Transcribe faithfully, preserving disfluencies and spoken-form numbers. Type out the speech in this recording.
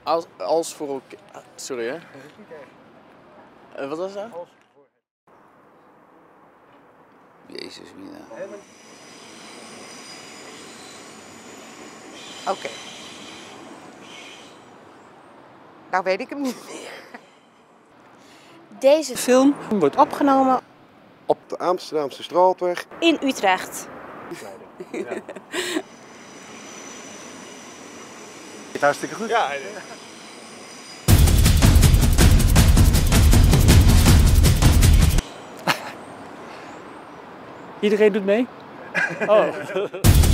Als, als voor elkaar... Sorry hè? Uh, wat was dat? Jezus, mina. Oké. Okay. Nou weet ik hem niet meer. Deze film wordt opgenomen op de Amsterdamse Straatweg in Utrecht. Ja. Het hartstikke goed. Ja. Iedereen doet mee? Oh.